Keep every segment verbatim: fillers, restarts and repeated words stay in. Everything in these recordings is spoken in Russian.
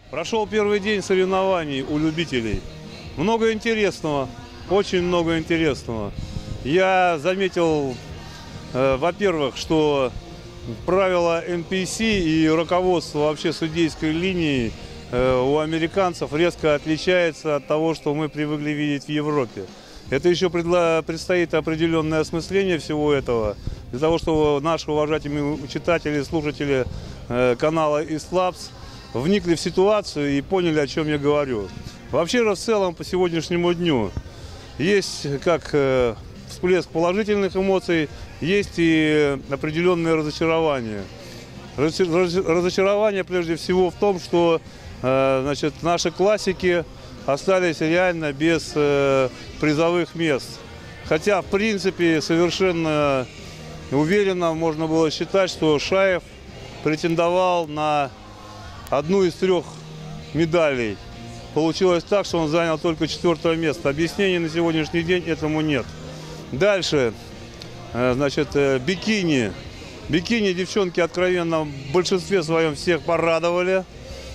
Прошел первый день соревнований у любителей. Много интересного, очень много интересного. Я заметил, э, во-первых, что правила эн пи си и руководство вообще судейской линии э, у американцев резко отличается от того, что мы привыкли видеть в Европе. Это еще предстоит определенное осмысление всего этого, для того, чтобы наши уважаемые читатели, слушатели э, канала ИСЛАБС вникли в ситуацию и поняли, о чем я говорю. Вообще же в целом по сегодняшнему дню есть как э, всплеск положительных эмоций, есть и определенное разочарование. Разочарование прежде всего в том, что э, значит, наши классики остались реально без э, призовых мест. Хотя, в принципе, совершенно уверенно можно было считать, что Шаев претендовал на одну из трех медалей. Получилось так, что он занял только четвертое место. Объяснений на сегодняшний день этому нет. Дальше, значит, бикини. Бикини девчонки откровенно в большинстве своем всех порадовали.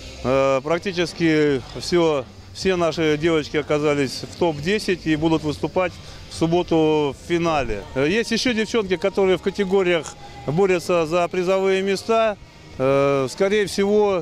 Практически все, все наши девочки оказались в топ десять и будут выступать в субботу в финале. Есть еще девчонки, которые в категориях борются за призовые места. Скорее всего,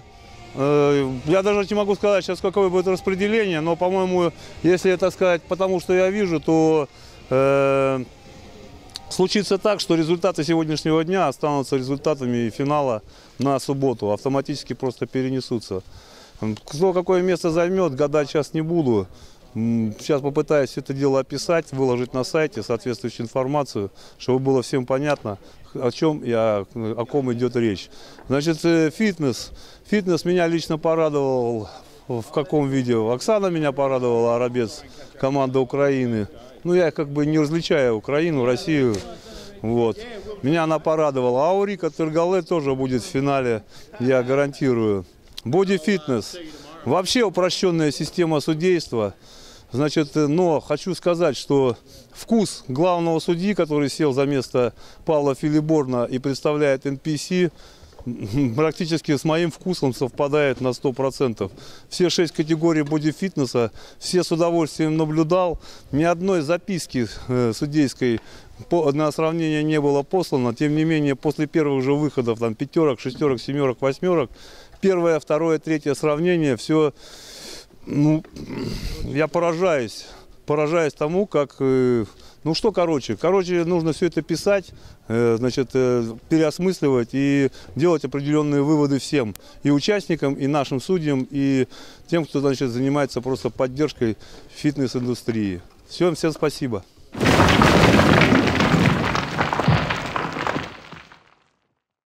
я даже не могу сказать сейчас, какое будет распределение, но, по-моему, если это сказать потому, что я вижу, то э, случится так, что результаты сегодняшнего дня останутся результатами финала на субботу, автоматически просто перенесутся. Кто какое место займет, гадать сейчас не буду. Сейчас попытаюсь это дело описать, выложить на сайте соответствующую информацию, чтобы было всем понятно, о чем и о, о ком идет речь. Значит, фитнес. Фитнес меня лично порадовал в каком виде? Оксана меня порадовала, Арабец, команда Украины. Ну, я как бы не различаю Украину, Россию. Вот. Меня она порадовала. А Аурика Тергале тоже будет в финале, я гарантирую. Боди-фитнес. Вообще упрощенная система судейства. Значит, но хочу сказать, что вкус главного судьи, который сел за место Павла Филиборна и представляет эн пи си, практически с моим вкусом совпадает на сто процентов. Все шесть категорий боди-фитнеса, все с удовольствием наблюдал. Ни одной записки э, судейской по, на сравнение не было послано. Тем не менее, после первых же выходов, там, пятерок, шестерок, семерок, восьмерок, первое, второе, третье сравнение, все, ну, я поражаюсь, поражаюсь тому, как, э, ну что, короче, короче, нужно все это писать, э, значит, э, переосмысливать и делать определенные выводы всем, и участникам, и нашим судьям, и тем, кто, значит, занимается просто поддержкой фитнес-индустрии. Всем, всем спасибо.